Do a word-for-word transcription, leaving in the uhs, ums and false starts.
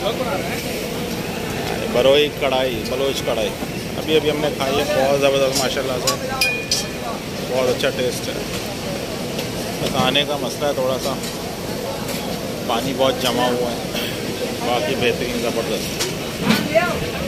बरोई कढ़ाई, बलोच कढ़ाई अभी अभी हमने खाई है, बहुत ज़बरदस्त माशाल्लाह से, बहुत अच्छा टेस्ट है। बस आने का मसला है थोड़ा सा, पानी बहुत जमा हुआ है, बाकी बेहतरीन ज़बरदस्त।